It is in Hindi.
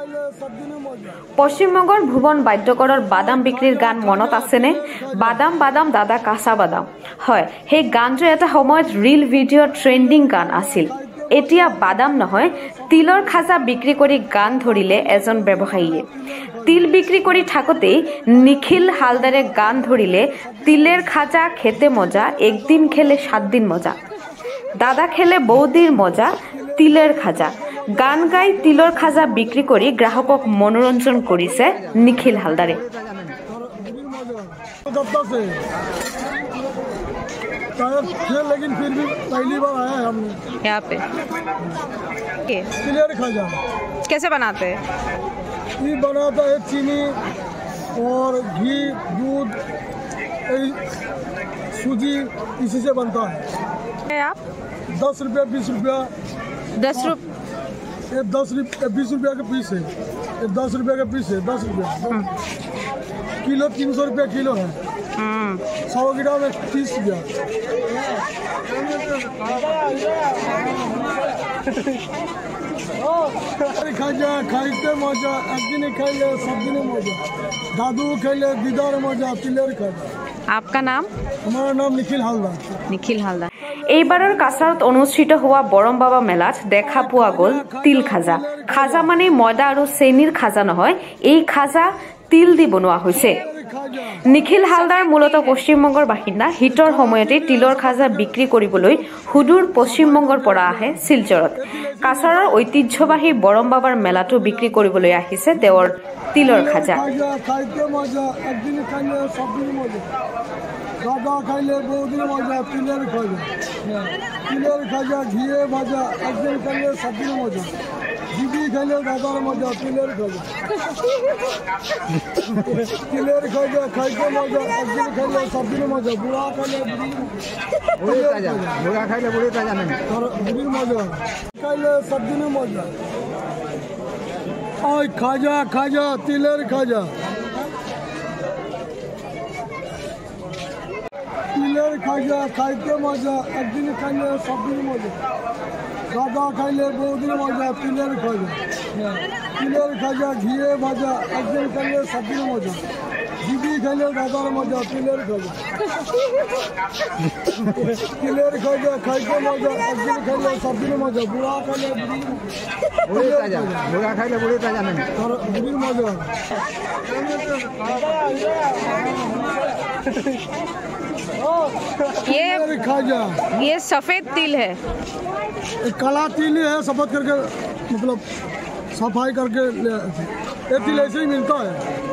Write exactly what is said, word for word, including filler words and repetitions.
পশ্চিমবঙ্গৰ ভুৱন বাদ্যকৰৰ বাদাম বিক্ৰীৰ গান মনত আছেনে? বাদাম বাদাম দাদা কাঁচা বাদাম। হয়, সেই গানটো এটা সময়ত ৰিল ভিডিঅ' ট্ৰেণ্ডিং গান আছিল। এতিয়া বাদাম নহয়, তিলৰ খাজা বিক্ৰী কৰি গান ধৰিলে এজন ব্যৱসায়ীয়ে। তিল বিক্ৰী কৰি থাকোঁতেই নিখিল হালদাৰে গান ধৰিলে, তিলের খাজা খেতে মজা, একদিন খেলে সাত দিন মজা। দাদা খেলে বৌদির মজা, তিলের খাজা। গান গাই তিলৰ খাজা বিক্ৰী কৰি গ্ৰাহকক মনোৰঞ্জন কৰিছে নিখিল হালদাৰে। लेकिन फिर भी पहली बार आया है हमने यहाँ पे। तिलेर खाजा कैसे बनाते हैं? ये बनाता है चीनी और घी, दूध, सूजी, इसी से बनता है। आप दस रुपया बीस रुपया दस रुपये ये दस रुपये बीस रुपया का पीस है। ये दस रुपया का पीस है। दस रुपया किलो, तीन सौ रुपया किलो है। सौ ग्राम में तीस रुपया। खाजा खाइते मजा, एक दिन खाइले सब दिन मजा। दादू खाइले दीदार मजा, तिलेर खाजा। आपका नाम? हमारा नाम निखिल हालदार। निखिल हालदार। এইবাৰৰ কাছাৰত অনুষ্ঠিত হোৱা বৰম বাবা মেলাত দেখা পোৱা গ'ল তিল খাজা। খাজা মানে ময়দা আৰু চেনিৰ খাজা নহয়, এই খাজা তিল দি বনোৱা হৈছে। নিখিল হালদাৰ মূলতঃ পশ্চিমবংগৰ বাসিন্দা। শীতৰ সময়তে তিলৰ খাজা বিক্ৰী কৰিবলৈ সুদূৰ পশ্চিমবংগৰ পৰা আহে শিলচৰত। কাছাৰৰ ঐতিহ্যবাহী বৰম বাবাৰ মেলাটো বিক্ৰী কৰিবলৈ আহিছে তেওঁৰ তিলৰ খাজা। दादा खाइले बौदी मजा, तिलेर खाजा। तिलेर खाजा घिए भाजा, एक दिन खाइले सब दिन मजा। दीदी खाइले दादार मजा, तिलेर खाजा। तिलेर खाजा खाइते मजा, एक दिन खाइले सब दिन मजा। बुढ़ा खाइले बुढ़ी खाजा, बुढ़ा खाइले बुढ़ी खाजा नहीं। बुढ़ी मजा खाइले सब दिन मजा। ओए खाजा खाजा तिलेर खाजा। तिलेर खाजा खाइते मजा, एक दिन खाइले सब दिन मजा। दादा खाइले बौदी मजा, तिलेर खाजा। तिलेर खाजा घिए भाजा, एक दिन खाइले सब दिन मजा। दीदी खाइले दादार मजा, तिलेर खाजा। तिलेर खाजा खाइते मजा, एक दिन खाइले सब दिन मजा। बुढ़ा खाइले बुढ़ी खाजा, बुढ़ा खाइले बुढ़ी खाजा नहीं। बुढ़ी मजा ये खाजा। ये सफेद तिल है, काला तिल है, सफेद करके मतलब सफाई करके ये तिल ऐसे ही मिलता है।